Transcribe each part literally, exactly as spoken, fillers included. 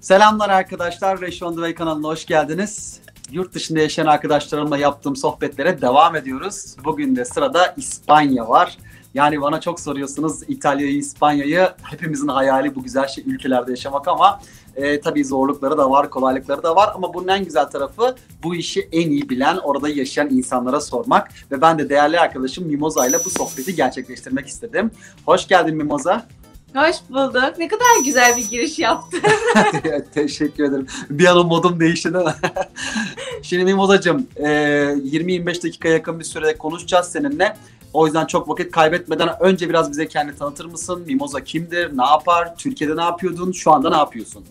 Selamlar arkadaşlar, Reş on the Way kanalına hoş geldiniz. Yurt dışında yaşayan arkadaşlarımla yaptığım sohbetlere devam ediyoruz. Bugün de sırada İspanya var. Yani bana çok soruyorsunuz İtalya'yı, İspanya'yı. Hepimizin hayali bu güzel şey, ülkelerde yaşamak ama e, tabii zorlukları da var, kolaylıkları da var. Ama bunun en güzel tarafı bu işi en iyi bilen, orada yaşayan insanlara sormak. Ve ben de değerli arkadaşım Mimoza ile bu sohbeti gerçekleştirmek istedim. Hoş geldin Mimoza. Hoş bulduk. Ne kadar güzel bir giriş yaptın. Teşekkür ederim. Bir an modum değişti değil mi? Şimdi Mimozacığım, yirmi yirmi beş dakika yakın bir sürede konuşacağız seninle. O yüzden çok vakit kaybetmeden önce biraz bize kendini tanıtır mısın? Mimoza kimdir? Ne yapar? Türkiye'de ne yapıyordun? Şu anda ne yapıyorsun?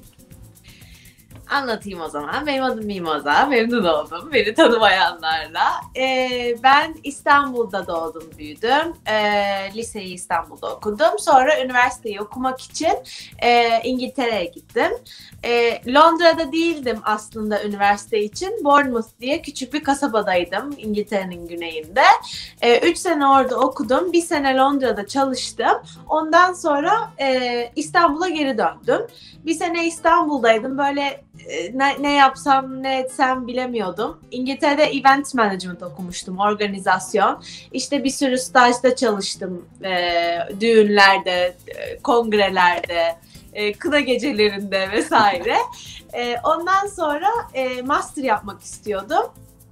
Anlatayım o zaman. Benim adım Mimoza. Memnun oldum beni tanımayanlarla. Ee, ben İstanbul'da doğdum, büyüdüm. Ee, liseyi İstanbul'da okudum. Sonra üniversiteyi okumak için e, İngiltere'ye gittim. E, Londra'da değildim aslında üniversite için. Bournemouth diye küçük bir kasabadaydım İngiltere'nin güneyinde. E, üç sene orada okudum. Bir sene Londra'da çalıştım. Ondan sonra e, İstanbul'a geri döndüm. Bir sene İstanbul'daydım. Böyle Ne, ne yapsam ne etsem bilemiyordum. İngiltere'de event management okumuştum, organizasyon. İşte bir sürü stajda çalıştım. E, düğünlerde, e, kongrelerde, e, kına gecelerinde vesaire. E, ondan sonra e, master yapmak istiyordum.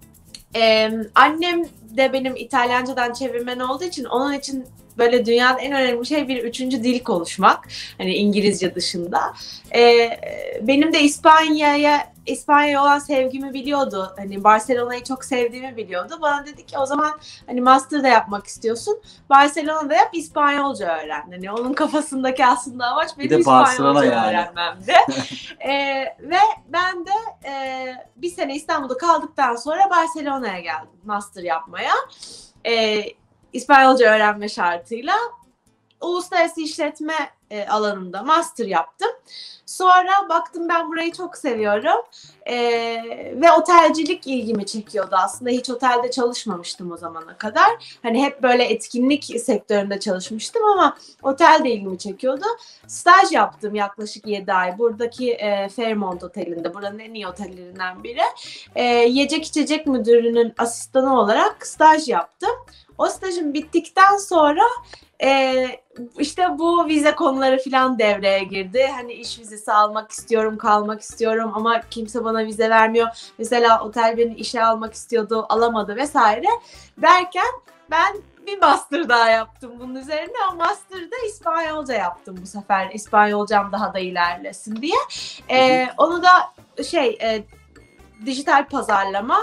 E, annem de benim İtalyancadan çevirmen olduğu için onun için böyle dünyanın en önemli şey bir üçüncü dil konuşmak. Hani İngilizce dışında. Ee, benim de İspanya'ya İspanya'ya olan sevgimi biliyordu. Hani Barcelona'yı çok sevdiğimi biliyordu. Bana dedi ki o zaman hani master da yapmak istiyorsun. Barcelona'da yap, İspanyolca öğren. Hani onun kafasındaki aslında amaç benim İspanyolca yani öğrenmemdi. ee, ve ben de e, bir sene İstanbul'da kaldıktan sonra Barcelona'ya geldim master yapmaya. Ee, İspanyolca öğrenme şartıyla uluslararası işletme e, alanında master yaptım. Sonra baktım ben burayı çok seviyorum e, ve otelcilik ilgimi çekiyordu aslında. Hiç otelde çalışmamıştım o zamana kadar. Hani hep böyle etkinlik sektöründe çalışmıştım ama otel de ilgimi çekiyordu. Staj yaptım yaklaşık yedi ay. Buradaki e, Fairmont Oteli'nde, buranın en iyi otellerinden biri. E, yiyecek içecek müdürünün asistanı olarak staj yaptım. O stajım bittikten sonra e, işte bu vize konuları falan devreye girdi. Hani iş vizesi almak istiyorum, kalmak istiyorum ama kimse bana vize vermiyor. Mesela otel beni işe almak istiyordu, alamadı vesaire. Derken ben bir master daha yaptım bunun üzerine. O master'da İspanyolca yaptım bu sefer. İspanyolcam daha da ilerlesin diye. E, onu da şey e, dijital pazarlama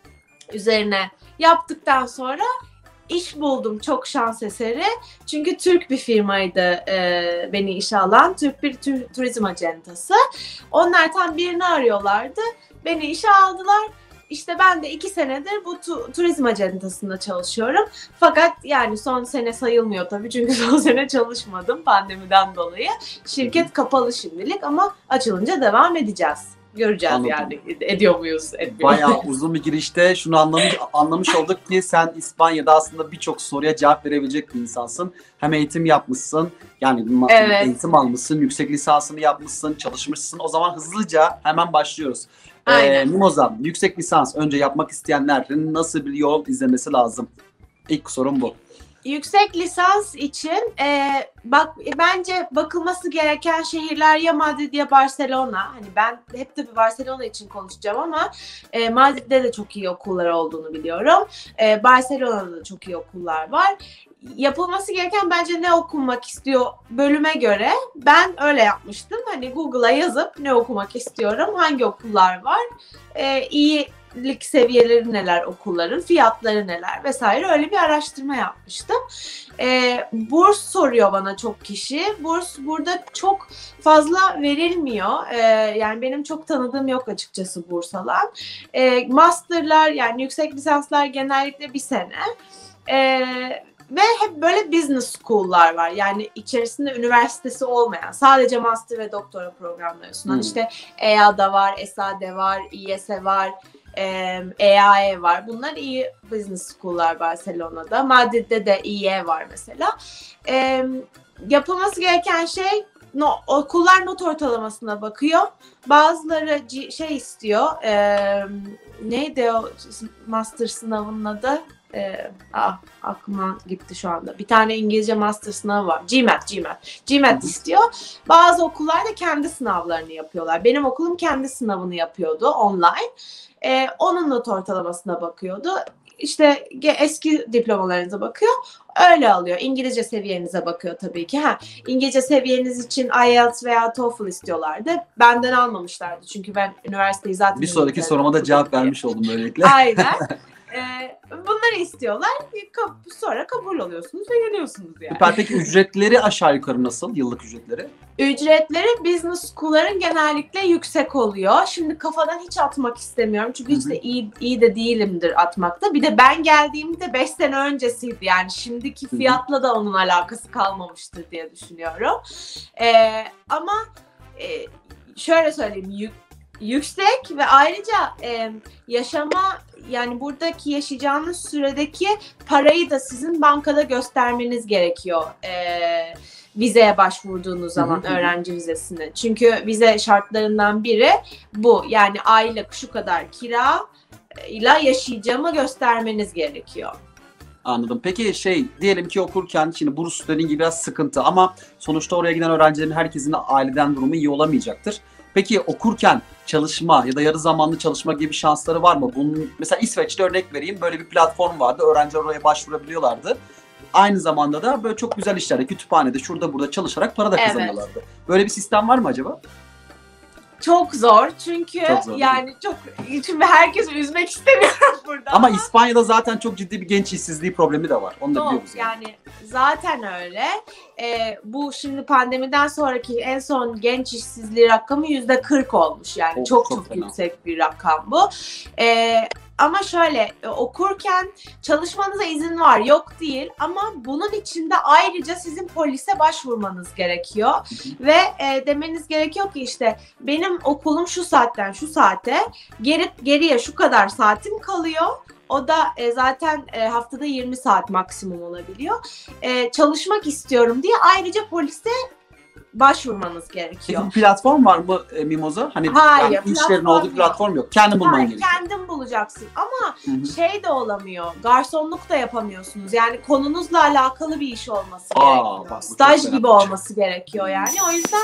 üzerine yaptıktan sonra İş buldum, çok şans eseri. Çünkü Türk bir firmaydı e, beni işe alan. Türk bir tur- turizm acentası. Onlar tam birini arıyorlardı. Beni işe aldılar. İşte ben de iki senedir bu tu- turizm acentasında çalışıyorum. Fakat yani son sene sayılmıyor tabii. Çünkü son sene çalışmadım pandemiden dolayı. Şirket kapalı şimdilik ama açılınca devam edeceğiz. Göreceğiz. Anladım. Yani ediyor muyuz? Etmiyor. Bayağı uzun bir girişte şunu anlamış, anlamış olduk ki sen İspanya'da aslında birçok soruya cevap verebilecek bir insansın. Hem eğitim yapmışsın, yani evet. eğitim almışsın, yüksek lisansını yapmışsın, çalışmışsın. O zaman hızlıca hemen başlıyoruz. Ee, Mimoza, yüksek lisans önce yapmak isteyenlerin nasıl bir yol izlemesi lazım? İlk sorum bu. Yüksek lisans için e, bak bence bakılması gereken şehirler ya Madrid ya Barcelona. Hani ben hep tabii Barcelona için konuşacağım ama e, Madrid'de de çok iyi okullar olduğunu biliyorum. E, Barcelona'da da çok iyi okullar var. Yapılması gereken bence ne okumak istiyor bölüme göre. Ben öyle yapmıştım. Hani Google'a yazıp ne okumak istiyorum, hangi okullar var, e, iyi lik seviyeleri neler okulların, fiyatları neler vesaire, öyle bir araştırma yapmıştım. Ee, burs soruyor bana çok kişi. Burs burada çok fazla verilmiyor. Ee, yani benim çok tanıdığım yok açıkçası burs alan. Ee, masterlar yani yüksek lisanslar genellikle bir sene. Ee, Ve hep böyle business school'lar var. Yani içerisinde üniversitesi olmayan, sadece master ve doktora programları sunan. Hmm. İşte E A D'da var, E S A D var, İ S var, E A E var. Bunlar iyi business school'lar Barcelona'da. Madrid'de de İ E var mesela. E, yapılması gereken şey no, okullar not ortalamasına bakıyor. Bazıları C- şey istiyor. E, neydi o master sınavının adı? E, ah, aklıma gitti şu anda. Bir tane İngilizce master sınavı var. GMAT, GMAT. GMAT istiyor. Bazı okullar da kendi sınavlarını yapıyorlar. Benim okulum kendi sınavını yapıyordu online. E, onun not ortalamasına bakıyordu. İşte eski diplomalarınıza bakıyor. Öyle alıyor. İngilizce seviyenize bakıyor tabii ki. Ha, İngilizce seviyeniz için I E L T S veya TOEFL istiyorlardı. Benden almamışlardı. Çünkü ben üniversiteyi zaten... Bir sonraki soruma da cevap vermiş oldum böylelikle. Aynen. Ee, bunları istiyorlar. Sonra kabul oluyorsunuz ve geliyorsunuz yani. Süper. Peki ücretleri aşağı yukarı nasıl? Yıllık ücretleri? Ücretleri business school'ların genellikle yüksek oluyor. Şimdi kafadan hiç atmak istemiyorum. Çünkü hiç de iyi, iyi de değilimdir atmakta. Bir de ben geldiğimde beş sene öncesiydi. Yani şimdiki fiyatla da onun alakası kalmamıştır diye düşünüyorum. Ee, ama e, şöyle söyleyeyim. Yük, yüksek ve ayrıca e, yaşama, yani buradaki yaşayacağınız süredeki parayı da sizin bankada göstermeniz gerekiyor. Ee, vizeye başvurduğunuz zaman, öğrenci vizesini. Çünkü vize şartlarından biri bu. Yani aylık şu kadar kira ile yaşayacağımı göstermeniz gerekiyor. Anladım. Peki şey, diyelim ki okurken, şimdi burs dediğin gibi biraz sıkıntı ama sonuçta oraya giden öğrencilerin herkesin de aileden durumu iyi olamayacaktır. Peki okurken çalışma ya da yarı zamanlı çalışma gibi şansları var mı? Bunun, mesela İsveç'te örnek vereyim, böyle bir platform vardı. Öğrenciler oraya başvurabiliyorlardı. Aynı zamanda da böyle çok güzel işlerde, kütüphanede, şurada burada çalışarak para da kazanıyorlardı. Evet. Böyle bir sistem var mı acaba? Çok zor çünkü çok zor, yani çok, şimdi herkesi üzmek istemiyorum burada. Ama, ama İspanya'da zaten çok ciddi bir genç işsizliği problemi de var. Onu da Doğru, biliyoruz yani. Yani zaten öyle. Ee, bu şimdi pandemiden sonraki en son genç işsizliği rakamı yüzde kırk olmuş. Yani of, çok çok, çok yüksek bir rakam bu. Ee, Ama şöyle, okurken çalışmanıza izin var, yok değil, ama bunun için de ayrıca sizin polise başvurmanız gerekiyor. Ve e, demeniz gerekiyor ki işte benim okulum şu saatten şu saate, geri, geriye şu kadar saatim kalıyor. O da e, zaten e, haftada yirmi saat maksimum olabiliyor. E, çalışmak istiyorum diye ayrıca polise başvurmanız gerekiyor. Peki platform var mı e, Mimoza? Hani hayır, yani işlerin olduğu platform yok. Kendin bulman hayır, gerekiyor. Kendin bulacaksın ama Hı-hı. şey de olamıyor. Garsonluk da yapamıyorsunuz. Yani konunuzla alakalı bir iş olması Aa, gerekiyor. bak, Staj gibi olması gerekiyor yani. O yüzden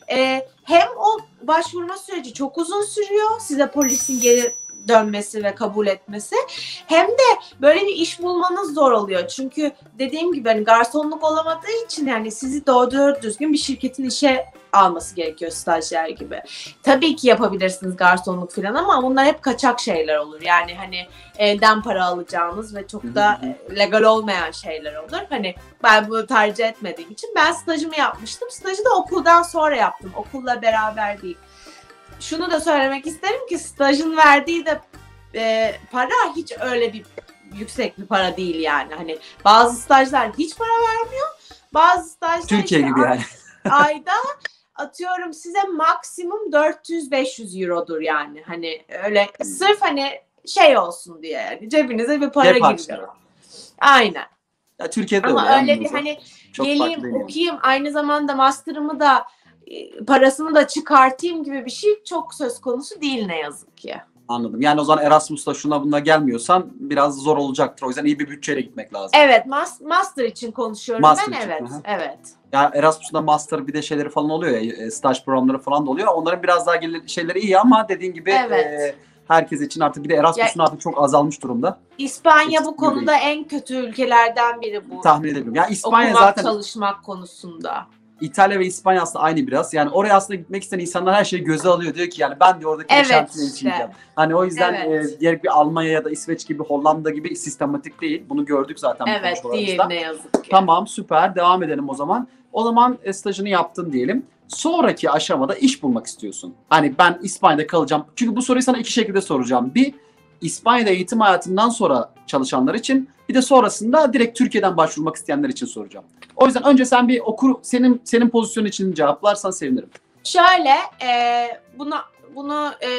e, hem o başvurma süreci çok uzun sürüyor. Size polisin geri dönmesi ve kabul etmesi. Hem de böyle bir iş bulmanız zor oluyor. Çünkü dediğim gibi hani garsonluk olamadığı için yani sizi doğru düzgün bir şirketin işe alması gerekiyor, stajyer gibi. Tabii ki yapabilirsiniz garsonluk falan ama bunlar hep kaçak şeyler olur. Yani hani elden para alacağınız ve çok da legal olmayan şeyler olur. Hani ben bunu tercih etmediğim için ben stajımı yapmıştım. Stajı da okuldan sonra yaptım. Okulla beraber değil. Şunu da söylemek isterim ki stajın verdiği de e, para hiç öyle bir yüksek bir para değil yani. Hani bazı stajlar hiç para vermiyor. Bazı stajlar Türkiye işte gibi yani. ayda atıyorum size maksimum dört yüz beş yüz eurodur yani. Hani öyle sırf hani şey olsun diye yani cebinize bir para giriyor. Aynen. Ya Türkiye'de ama öyle, öyle bir hani çok geleyim okuyayım yani. Aynı zamanda master'ımı da parasını da çıkartayım gibi bir şey çok söz konusu değil ne yazık ki. Anladım. Yani o zaman Erasmus'ta şuna buna gelmiyorsan biraz zor olacaktır. O yüzden iyi bir bütçeyle gitmek lazım. Evet, mas- master için konuşuyorum master ben. Için. Evet, hı-hı. Evet. Ya Erasmus'ta master bir de şeyleri falan oluyor ya, staj programları falan da oluyor. Onların biraz daha şeyleri iyi ama dediğin gibi evet. e, herkes için artık bir de Erasmus'un ya, artık çok azalmış durumda. İspanya bu konuda değil. En kötü ülkelerden biri bu. Tahmin edebilirim. Ya İspanya okumak, zaten çalışmak konusunda. İtalya ve İspanya aslında aynı biraz. Yani oraya aslında gitmek isteyen insanlar her şeyi göze alıyor. Diyor ki yani ben de oradaki evet, yaşantıyı işte. yaşayacağım. Hani o yüzden evet. e, diğer bir Almanya ya da İsveç gibi, Hollanda gibi sistematik değil. Bunu gördük zaten. Evet değil ne yazık ki. Tamam süper, devam edelim o zaman. O zaman e, stajını yaptın diyelim. Sonraki aşamada iş bulmak istiyorsun. Hani ben İspanya'da kalacağım. Çünkü bu soruyu sana iki şekilde soracağım. Bir, İspanya'da eğitim hayatından sonra çalışanlar için, bir de sonrasında direkt Türkiye'den başvurmak isteyenler için soracağım. O yüzden önce sen bir okur, senin senin pozisyonun için cevaplarsan sevinirim. Şöyle, e, buna bunu e,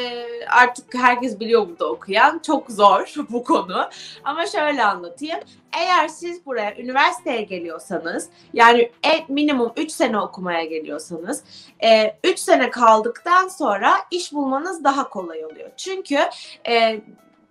artık herkes biliyor burada okuyan. Çok zor bu konu. Ama şöyle anlatayım. Eğer siz buraya üniversiteye geliyorsanız, yani minimum üç sene okumaya geliyorsanız, üç sene kaldıktan sonra iş bulmanız daha kolay oluyor. Çünkü e,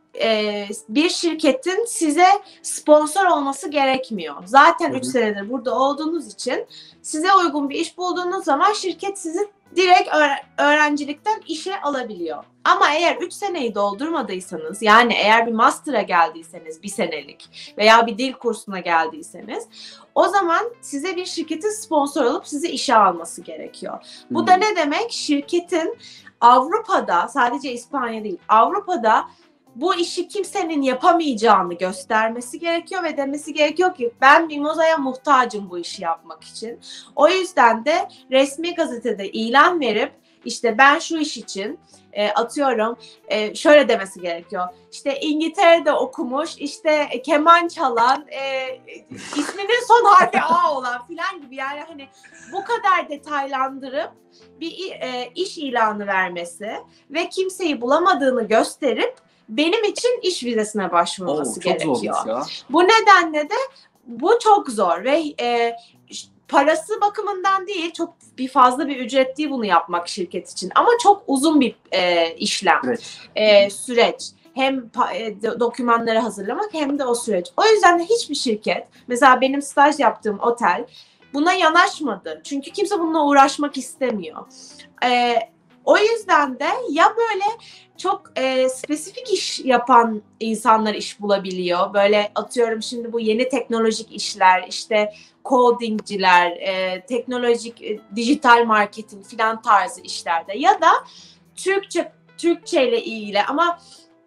e, bir şirketin size sponsor olması gerekmiyor. Zaten üç senedir burada olduğunuz için size uygun bir iş bulduğunuz zaman şirket sizi direkt öğrencilikten işe alabiliyor. Ama eğer üç seneyi doldurmadıysanız, yani eğer bir master'a geldiyseniz bir senelik veya bir dil kursuna geldiyseniz, o zaman size bir şirketin sponsor olup sizi işe alması gerekiyor. Bu da ne demek? Şirketin Avrupa'da, sadece İspanya değil, Avrupa'da bu işi kimsenin yapamayacağını göstermesi gerekiyor ve demesi gerekiyor ki ben Mimoza'ya muhtacım bu işi yapmak için. O yüzden de resmi gazetede ilan verip işte ben şu iş için e, atıyorum e, şöyle demesi gerekiyor. İşte İngiltere'de okumuş, işte keman çalan, e, isminin son harfi A olan filan gibi, yani hani bu kadar detaylandırıp bir e, iş ilanı vermesi ve kimseyi bulamadığını gösterip benim için iş vizesine başvurması Oo, gerekiyor. Bu nedenle de bu çok zor ve e, parası bakımından değil, çok bir fazla bir ücret değil bunu yapmak şirket için, ama çok uzun bir e, işlem, evet. e, süreç. Hem e, dokümanları hazırlamak hem de o süreç. O yüzden de hiçbir şirket, mesela benim staj yaptığım otel buna yanaşmadı. Çünkü kimse bununla uğraşmak istemiyor. E, o yüzden de ya böyle çok e, spesifik iş yapan insanlar iş bulabiliyor. Böyle atıyorum şimdi bu yeni teknolojik işler, işte codingciler, e, teknolojik, e, dijital marketing filan tarzı işlerde, ya da Türkçe Türkçe ile ilgili, ama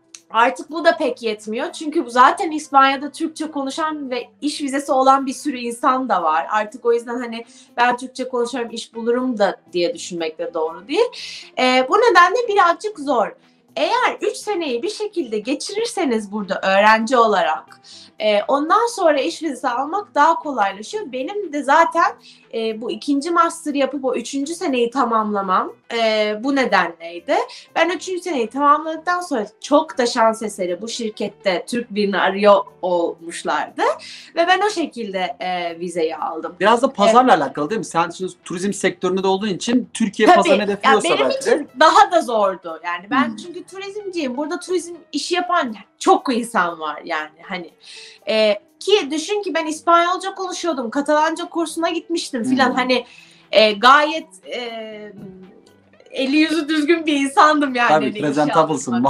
artık bu da pek yetmiyor. Çünkü zaten İspanya'da Türkçe konuşan ve iş vizesi olan bir sürü insan da var. Artık o yüzden hani ben Türkçe konuşuyorum, iş bulurum da diye düşünmek de doğru değil. E, bu nedenle birazcık zor. Eğer üç seneyi bir şekilde geçirirseniz burada öğrenci olarak, e, ondan sonra iş vizesi almak daha kolaylaşıyor. Benim de zaten e, bu ikinci master yapıp o üçüncü seneyi tamamlamam e, bu nedenleydi. Ben üçüncü seneyi tamamladıktan sonra çok da şans eseri bu şirkette Türk birini arıyor olmuşlardı. Ve ben o şekilde e, vizeyi aldım. Biraz da pazarla evet. alakalı değil mi? Sen şimdi turizm sektöründe de olduğun için Türkiye Tabii, pazarını hedefliyorsa yani benim belki için daha da zordu. Yani ben hmm. çünkü turizmciyim. Burada turizm işi yapan çok insan var yani. Hani e, ki düşün ki ben İspanyolca konuşuyordum. Katalanca kursuna gitmiştim filan. Hmm. Hani e, gayet e, eli yüzü düzgün bir insandım yani. Tabii presentable'sın.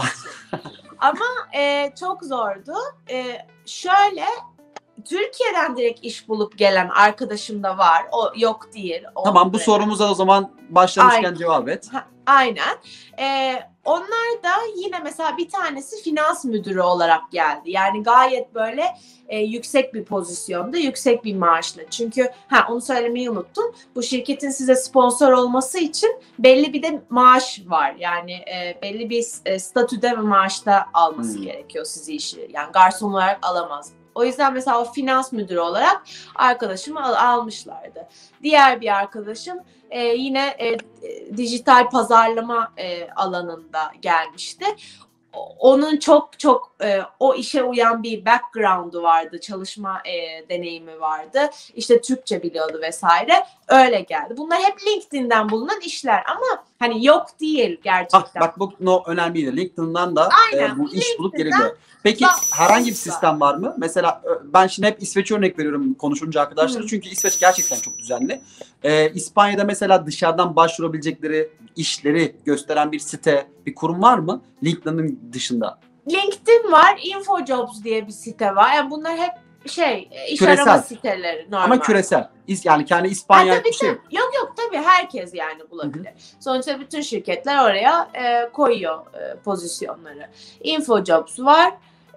Ama e, çok zordu. E, şöyle Türkiye'den direkt iş bulup gelen arkadaşım da var. O yok değil. Tamam, bu sorumuza o zaman başlamışken Aynen. cevap et. Ha, aynen. Ee, onlar da yine mesela bir tanesi finans müdürü olarak geldi. Yani gayet böyle e, yüksek bir pozisyonda, yüksek bir maaşla. Çünkü ha onu söylemeyi unuttum. Bu şirketin size sponsor olması için belli bir de maaş var. Yani e, belli bir e, statüde ve maaşta alması hmm. gerekiyor sizi işi. Yani garson olarak alamaz. O yüzden mesela o finans müdürü olarak arkadaşımı al- almışlardı. Diğer bir arkadaşım e, yine e, dijital pazarlama e, alanında gelmişti. Onun çok çok e, o işe uyan bir background'u vardı, çalışma e, deneyimi vardı. İşte Türkçe biliyordu vesaire. Öyle geldi. Bunlar hep LinkedIn'den bulunan işler ama hani yok değil gerçekten. Bak, bak bu no, önemliydi. LinkedIn'dan da e, bu iş bulup geliyor. Peki herhangi bir sistem var mı? Mesela ben şimdi hep İsveç'e örnek veriyorum konuşunca arkadaşlar. Çünkü İsveç gerçekten çok düzenli. Ee, İspanya'da mesela dışarıdan başvurabilecekleri işleri gösteren bir site, bir kurum var mı? LinkedIn'in dışında. LinkedIn var, InfoJobs diye bir site var. Yani bunlar hep şey, iş küresel. Arama siteleri normal. Ama küresel. Yani kendi İspanya ha, bir şey. Yok yok tabii herkes yani bulabilir. Hı hı. Sonuçta bütün şirketler oraya e, koyuyor e, pozisyonları. InfoJobs var.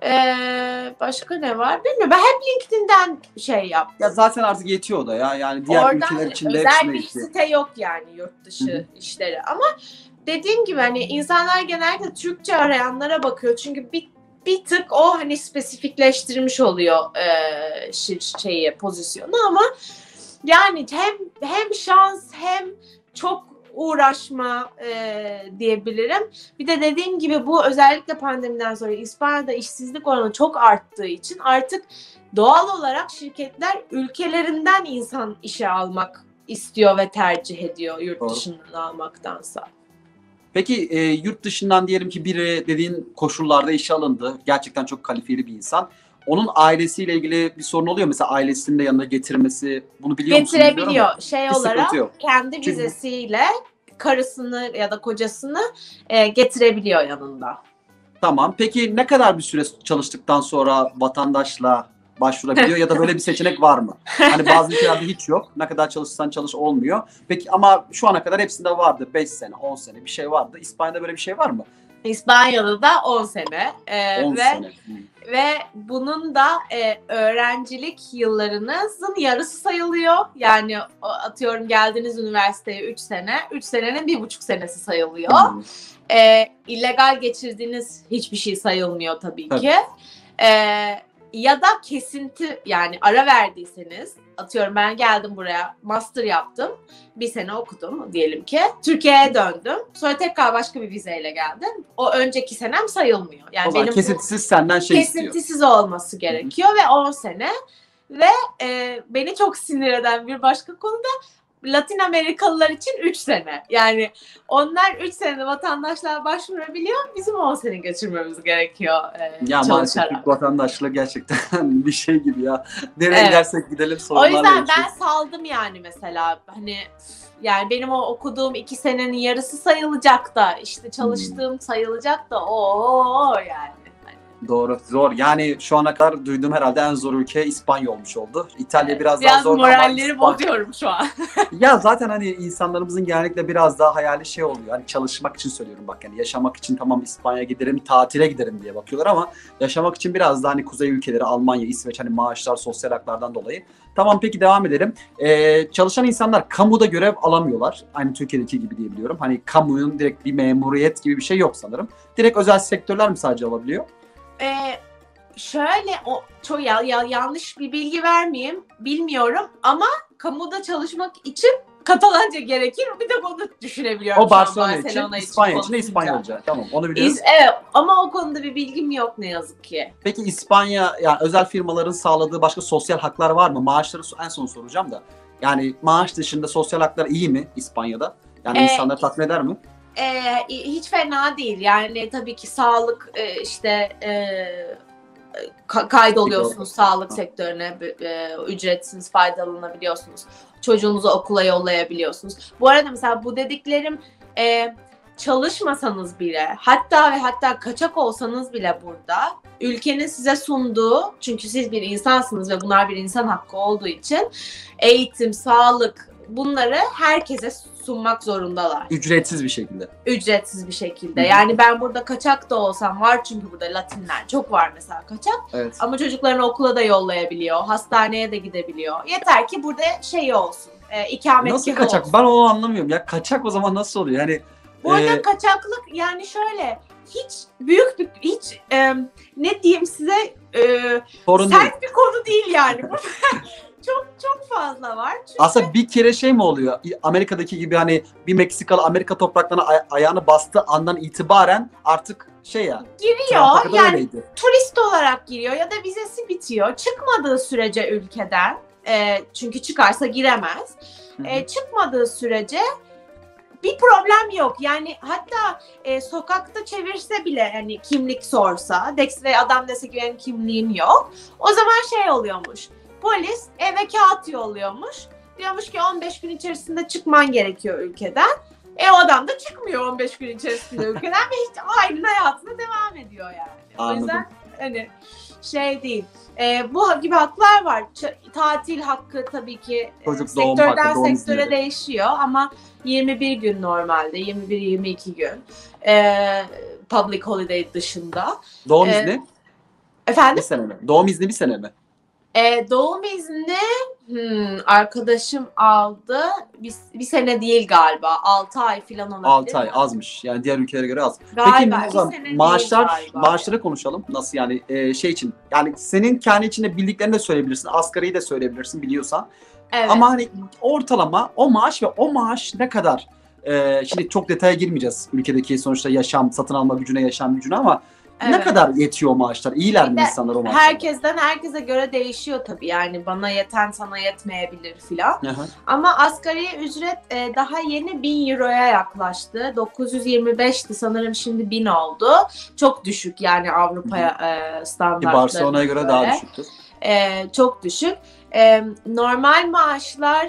Ee, başka ne var bilmiyorum. Ben hep LinkedIn'den şey yaptım. Ya zaten artık yetiyor o da ya. Yani diğer Oradan ülkeler içinde özel bir yetiyor. Site yok yani yurt dışı Hı-hı. işleri. Ama dediğim gibi hani insanlar genellikle Türkçe arayanlara bakıyor. Çünkü bir bir tık o hani spesifikleştirmiş oluyor e, şeyi pozisyonu, ama yani hem hem şans hem çok uğraşma e, diyebilirim. Bir de dediğim gibi bu özellikle pandemiden sonra İspanya'da işsizlik oranı çok arttığı için artık doğal olarak şirketler ülkelerinden insan işe almak istiyor ve tercih ediyor yurt Doğru. dışından almaktansa. Peki e, yurt dışından diyelim ki biri dediğin koşullarda işe alındı. Gerçekten çok kalifiyeli bir insan. Onun ailesiyle ilgili bir sorun oluyor. Mesela ailesinin de yanına getirmesi, bunu biliyor musun? Getirebiliyor. Şey Bir olarak sıkıntı yok. kendi Çünkü- vizesiyle karısını ya da kocasını e, getirebiliyor yanında. Tamam. Peki ne kadar bir süre çalıştıktan sonra vatandaşla başvurabiliyor ya da böyle bir seçenek var mı? Hani bazı ülkelerde hiç yok. Ne kadar çalışırsan çalış olmuyor. Peki ama şu ana kadar hepsinde vardı. beş sene, on sene bir şey vardı. İspanya'da böyle bir şey var mı? İspanya'da da on sene e, on ve sene. Hmm. ve bunun da e, öğrencilik yıllarınızın yarısı sayılıyor. Yani o, atıyorum geldiniz üniversiteye üç sene, üç senenin bir buçuk senesi sayılıyor. Hmm. E, illegal geçirdiğiniz hiçbir şey sayılmıyor tabii Tabii. ki. E, ya da kesinti, yani ara verdiyseniz, atıyorum ben geldim buraya master yaptım. Bir sene okudum diyelim ki. Türkiye'ye döndüm. Sonra tekrar başka bir vizeyle geldim. O önceki senem sayılmıyor. Yani O zaman benim bu- kesintisiz senden şey istiyor. kesintisiz olması gerekiyor ve on sene ve e, beni çok sinir eden bir başka konu da Latin Amerikalılar için üç sene. Yani onlar üç senede vatandaşlığa başvurabiliyor. Bizim on sene geçirmemiz gerekiyor e, Ya maalesef çalışarak. Türk vatandaşlığı gerçekten bir şey gibi ya. Nereye Evet. gidersek gidelim O sorunlarla yüzden yaşıyoruz. ben saldım yani mesela. Hani yani benim o okuduğum iki senenin yarısı sayılacak da işte çalıştığım Hmm. sayılacak da o yani. Doğru, zor. Yani şu ana kadar duyduğum herhalde en zor ülke İspanya olmuş oldu. İtalya biraz, daha Biraz zor ama moralleri İspanya- bozuyorum şu an. Ya zaten hani insanlarımızın genellikle biraz daha hayali şey oluyor. Hani çalışmak için söylüyorum bak, yani yaşamak için tamam İspanya'ya giderim, tatile giderim diye bakıyorlar ama yaşamak için biraz daha hani kuzey ülkeleri, Almanya, İsveç, hani maaşlar, sosyal haklardan dolayı. Tamam, peki devam edelim. Ee, çalışan insanlar kamuda görev alamıyorlar. Aynı Türkiye'deki gibi diye biliyorum. Hani kamunun direkt bir memuriyet gibi bir şey yok sanırım. Direkt özel sektörler mi sadece alabiliyor? Ee, şöyle o çok ya, ya yanlış bir bilgi vermeyeyim bilmiyorum ama kamuda çalışmak için Katalanca gerekir. Bir de onu düşünebiliyorum. O şu an Barcelona için, Barcelona İspanya için de konuşunca. İspanyolca. Tamam, onu biliyoruz. İz- evet ama o konuda bir bilgim yok ne yazık ki. Peki İspanya, yani özel firmaların sağladığı başka sosyal haklar var mı? Maaşları en son soracağım da. Yani maaş dışında sosyal haklar iyi mi İspanya'da? Yani Ee, insanları tatmin eder mi? Ee, hiç fena değil. Yani tabii ki sağlık e, işte e, ka- kaydoluyorsunuz sağlık sektörüne, e, ücretsiz faydalanabiliyorsunuz. Çocuğunuzu okula yollayabiliyorsunuz. Bu arada mesela bu dediklerim e, çalışmasanız bile, hatta ve hatta kaçak olsanız bile burada ülkenin size sunduğu, çünkü siz bir insansınız ve bunlar bir insan hakkı olduğu için eğitim, sağlık, bunları herkese sunmak zorundalar. Ücretsiz bir şekilde. Ücretsiz bir şekilde. Hı hı. Yani ben burada kaçak da olsam, var çünkü burada Latinler çok var mesela kaçak. Evet. Ama çocuklarını okula da yollayabiliyor, hastaneye de gidebiliyor. Yeter ki burada şey olsun, e, ikametgahı Nasıl kaçak? olsun. Ben onu anlamıyorum. Ya kaçak o zaman nasıl oluyor? Yani Burada e, kaçaklık yani şöyle, hiç büyük bir, hiç e, ne diyeyim size, e, sorun değil. sert bir konu değil yani. Bu çok çok fazla var. Çünkü Aslında bir kere şey mi oluyor? Amerika'daki gibi hani bir Meksikalı Amerika topraklarına ay- ayağını bastığı andan itibaren artık şey ya. giriyor Trump'a kadar yani. öyleydi. Turist olarak giriyor ya da vizesi bitiyor. Çıkmadığı sürece ülkeden, e, çünkü çıkarsa giremez. Hı hı. E, çıkmadığı sürece bir problem yok. Yani hatta e, sokakta çevirse bile, hani kimlik sorsa, Dex ve adam dese ki benim kimliğim yok. O zaman şey oluyormuş. Polis eve kağıt yolluyormuş. Diyormuş ki on beş gün içerisinde çıkman gerekiyor ülkeden. E o adam da çıkmıyor on beş gün içerisinde ülkeden ve hiç aynı hayatına devam ediyor yani. Anladım. O yüzden hani şey değil. E, bu gibi haklar var. Ç- tatil hakkı tabii ki e, Çocuk doğum sektörden hakkı, doğum sektöre izinleri. değişiyor ama yirmi bir gün normalde, yirmi bir yirmi iki gün e, public holiday dışında. Doğum Ee, izni bir Efendim? sene mi? Doğum izni bir sene mi? E, doğum izni hmm, arkadaşım aldı. Bir, bir sene değil galiba. altı ay falan olabilir. altı ay azmış. Yani diğer ülkelere göre az. Galiba, Peki bir o zaman sene değil maaşlar, galiba. maaşları konuşalım. Nasıl yani e, şey için? Yani senin kendi içinde bildiklerini de söyleyebilirsin. Asgariyi de söyleyebilirsin biliyorsan. Evet. Ama hani ortalama o maaş ve o maaş ne kadar Ee, şimdi çok detaya girmeyeceğiz ülkedeki sonuçta yaşam, satın alma gücüne, yaşam gücüne ama ne Evet. kadar yetiyor o maaşlar? İyiler mi Bir de insanlar o maaşlar? Herkesten herkese göre değişiyor tabii. Yani bana yeten sana yetmeyebilir filan. Aha. Ama asgari ücret e, daha yeni bin euroya yaklaştı. dokuz yüz yirmi beşti sanırım, şimdi bin oldu. Çok düşük yani Avrupa'ya e, Ki standartlarına Barcelona'ya göre daha düşüktür. E, çok düşük. E, normal maaşlar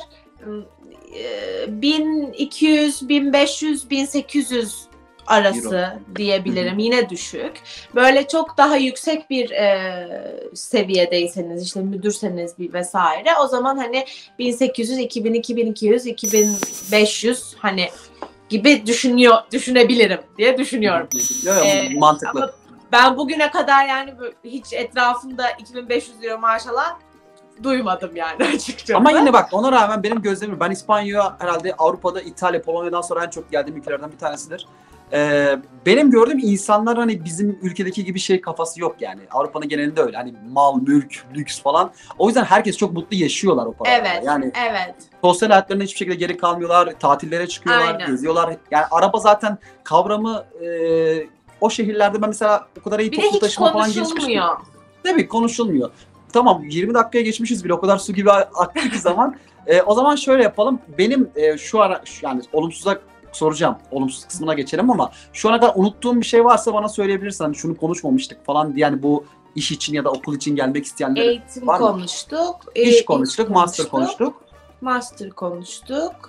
e, bin iki yüz, bin beş yüz, bin sekiz yüz arası Euro. diyebilirim. Hı hı. Yine düşük. Böyle çok daha yüksek bir e, seviyedeyseniz, işte müdürseniz bir vesaire, o zaman hani bin sekiz yüz, iki bin, iki bin iki yüz, iki bin beş yüz hani gibi düşünüyor düşünebilirim diye düşünüyorum. Yok yok, Ee, mantıklı. Ama ben bugüne kadar yani böyle hiç etrafımda iki bin beş yüz euro maaş alan duymadım yani açıkçası. Ama yine bak, ona rağmen benim gözlemim, ben İspanya'ya herhalde Avrupa'da İtalya, Polonya'dan sonra en çok geldiğim ülkelerden bir tanesidir. Ee, benim gördüğüm insanlar hani bizim ülkedeki gibi şey kafası yok yani. Avrupa'nın genelinde öyle. Hani mal, mülk, lüks falan. O yüzden herkes çok mutlu yaşıyorlar o paralarla. Evet, Yani evet. sosyal hayatlarında hiçbir şekilde geri kalmıyorlar. Tatillere çıkıyorlar, Aynen. geziyorlar. Yani araba zaten kavramı e, o şehirlerde ben mesela o kadar iyi Bir de toplu hiç taşıma falan gelişmiş ki. konuşulmuyor. Tabii konuşulmuyor. Tamam, yirmi dakikaya geçmişiz bile, o kadar su gibi aktı ki zaman. E, o zaman şöyle yapalım. Benim e, şu ara şu- yani olumsuza soracağım. Olumsuz kısmına geçelim ama şu ana kadar unuttuğum bir şey varsa bana söyleyebilirsin. Hani şunu konuşmamıştık falan diye, yani bu iş için ya da okul için gelmek isteyenler. Eğitim var mı? konuştuk. İş e, konuştuk, master konuştuk. Master konuştuk.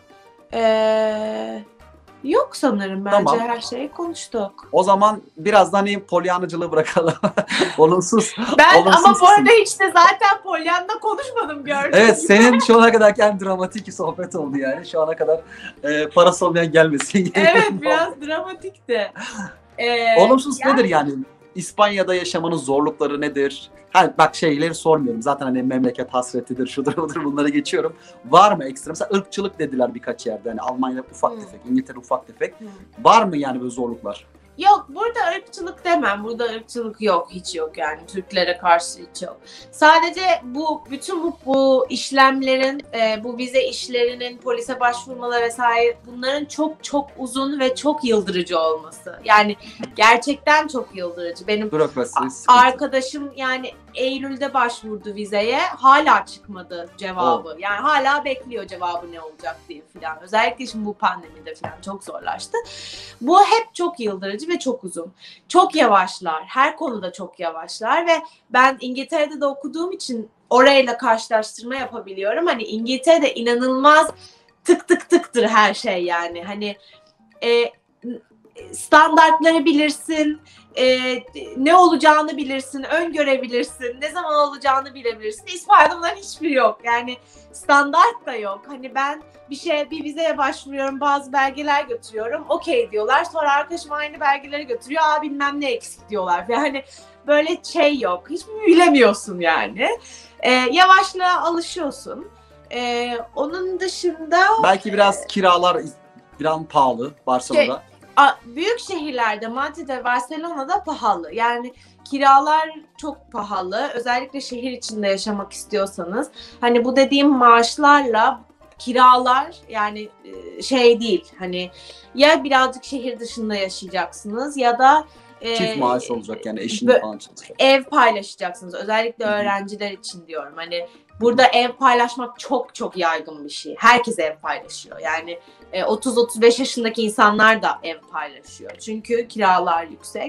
Ee, yok sanırım, bence Tamam. her şeyi konuştuk. O zaman biraz da hani polyanıcılığı bırakalım. Olumsuz. Ben olumsuz ama bu kısım. arada hiç de zaten Polyan'da konuşmadım, gördüğünüz Evet, gibi. senin şu ana kadar en dramatik sohbet oldu yani. Şu ana kadar e, parası olmayan gelmesin. Evet, biraz dramatikti. Ee, Olumsuz yani- nedir yani? İspanya'da yaşamanın zorlukları nedir? Ha, bak şeyleri sormuyorum. Zaten hani memleket hasretidir, şudur budur, bunları geçiyorum. Var mı ekstra? Mesela ırkçılık dediler birkaç yerde. Hani Almanya ufak Hmm. tefek, İngiltere ufak tefek. Hmm. Var mı yani böyle zorluklar? Yok, burada ırkçılık demem. Burada ırkçılık yok, hiç yok yani. Türklere karşı hiç yok. Sadece bu bütün bu, bu işlemlerin, e, bu vize işlerinin, polise başvurmaları vesaire, bunların çok çok uzun ve çok yıldırıcı olması. Yani gerçekten çok yıldırıcı. Benim Bürokrasi, A- sıkıntı. arkadaşım yani Eylül'de başvurdu vizeye. Hala çıkmadı cevabı. Yani hala bekliyor cevabı ne olacak diye filan. Özellikle şimdi bu pandemide filan çok zorlaştı. Bu hep çok yıldırıcı ve çok uzun. Çok yavaşlar. Her konuda çok yavaşlar ve ben İngiltere'de de okuduğum için orayla karşılaştırma yapabiliyorum. Hani İngiltere'de inanılmaz tık tık tıktır her şey yani. Hani e, standartları bilirsin, e, ne olacağını bilirsin, öngörebilirsin, ne zaman olacağını bilebilirsin. İspanya'da bunların hiçbiri yok. Yani standart da yok. Hani ben bir şey, bir vizeye başvuruyorum, bazı belgeler götürüyorum, okey diyorlar. Sonra arkadaşım aynı belgeleri götürüyor, aa bilmem ne eksik diyorlar. Yani böyle şey yok. Hiç bilemiyorsun yani. E, yavaşlığa alışıyorsun. E, onun dışında Belki biraz kiralar biraz pahalı Barcelona'da. A- büyük şehirlerde, Madrid'de, Barcelona'da pahalı. Yani kiralar çok pahalı. Özellikle şehir içinde yaşamak istiyorsanız. Hani bu dediğim maaşlarla kiralar yani e, şey değil. Hani ya birazcık şehir dışında yaşayacaksınız ya da e, Çift maaş olacak yani, eşin bö- falan çalışacak. ev paylaşacaksınız. Özellikle Hı hı. öğrenciler için diyorum. Hani burada ev paylaşmak çok çok yaygın bir şey. Herkes ev paylaşıyor. Yani e, otuz otuz beş yaşındaki insanlar da ev paylaşıyor. Çünkü kiralar yüksek.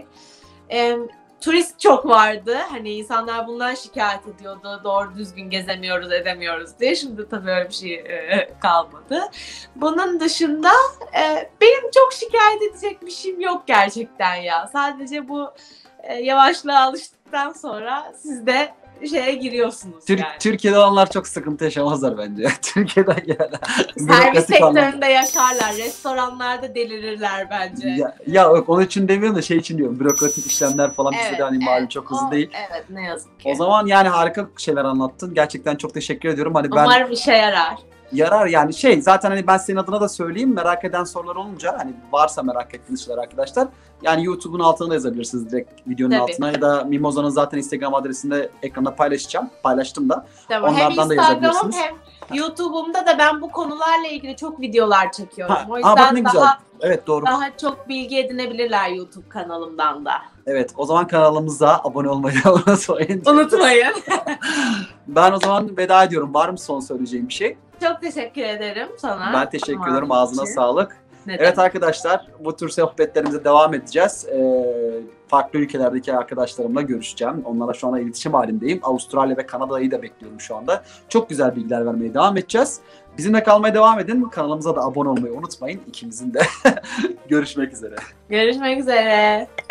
E, turist çok vardı. Hani insanlar bundan şikayet ediyordu. Doğru düzgün gezemiyoruz, edemiyoruz diye. Şimdi tabii öyle bir şey e, kalmadı. Bunun dışında e, benim çok şikayet edecek bir şeyim yok gerçekten ya. Sadece bu e, yavaşlığa alıştıktan sonra siz de şeye giriyorsunuz Tür- yani. Türkiye'de olanlar çok sıkıntı yaşamazlar bence. Türkiye'den gelen. Servis bürokratik anlamda. sektöründe yaşarlar, restoranlarda delirirler bence. Ya, ya yok, onun için demiyorum da şey için diyorum. Bürokratik işlemler falan bizde Evet, de hani malum evet. çok hızlı O- değil. Evet, ne yazık ki. O zaman yani harika şeyler anlattın. Gerçekten çok teşekkür ediyorum. Hani ben Umarım işe yarar. Yarar yani şey zaten hani ben senin adına da söyleyeyim merak eden sorular olunca hani varsa merak ettiğiniz şeyler arkadaşlar yani YouTube'un altına da yazabilirsiniz direkt videonun Tabii. altına ya da Mimoza'nın zaten Instagram adresinde ekranda paylaşacağım. Paylaştım da. Tamam. Hem Onlardan da Instagram'ım yazabilirsiniz. hem YouTube'umda da ben bu konularla ilgili çok videolar çekiyorum. Ha, O aa, bak yüzden ne güzel. daha Evet doğru. daha çok bilgi edinebilirler YouTube kanalımdan da. Evet o zaman kanalımıza abone olmayı unutmayın. Unutmayın. Ben o zaman veda ediyorum. Var mı son söyleyeceğim bir şey? Çok teşekkür ederim sana. Ben teşekkür Tamam. ederim. Ağzına için. sağlık. Ne Evet demek. arkadaşlar bu tür sohbetlerimize devam edeceğiz. Ee, farklı ülkelerdeki arkadaşlarımla görüşeceğim. Onlara şu anda iletişim halindeyim. Avustralya ve Kanada'yı da bekliyorum şu anda. Çok güzel bilgiler vermeye devam edeceğiz. Bizimle kalmaya devam edin. Kanalımıza da abone olmayı unutmayın. İkimizin de. Görüşmek üzere. Görüşmek üzere.